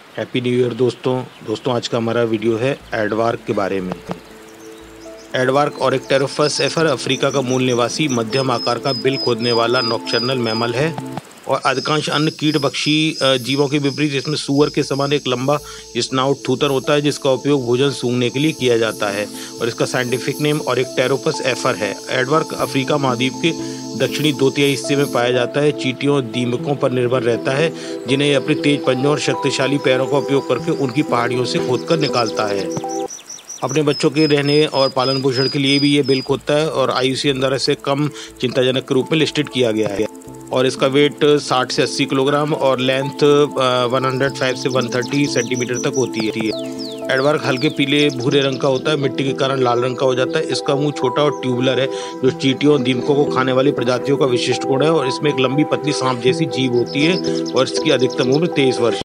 Happy new year दोस्तों आज का हमारा वीडियो है एडवार्क के बारे में। एडवार्क और एक टेरोफस एफर अफ्रीका का मूल निवासी मध्यम आकार का बिल खोदने वाला नॉक्टर्नल मैमल है और अधिकांश अन्य कीटभक्षी जीवों के विपरीत इसमें सूअर के समान एक लंबा स्नाउट थूथर होता है जिसका उपयोग भोजन सूंघने के लिए किया जाता है और इसका साइंटिफिक नेम और एक टेरोपस एफर है। एडवार्क अफ्रीका महाद्वीप के दक्षिणी 2/3 हिस्से में पाया जाता है। चींटियों दीमकों पर निर्भर रहता है जिन्हें अपने तेज पंजों और शक्तिशाली पैरों का उपयोग करके उनकी पहाड़ियों से खोदकर निकालता है। अपने बच्चों के रहने और पालन पोषण के लिए भी ये बिल खोदता है और IUCN द्वारा इसे कम चिंताजनक के रूप में लिस्टेड किया गया है और इसका वेट 60 से 80 किलोग्राम और लेंथ 105 से 130 सेंटीमीटर तक होती है। एडवार्क हल्के पीले भूरे रंग का होता है, मिट्टी के कारण लाल रंग का हो जाता है। इसका मुंह छोटा और ट्यूबुलर है जो चींटियों और दीमकों को खाने वाली प्रजातियों का विशिष्ट गुण है और इसमें एक लंबी पतली सांप जैसी जीभ होती है और इसकी अधिकतम उम्र 23 वर्ष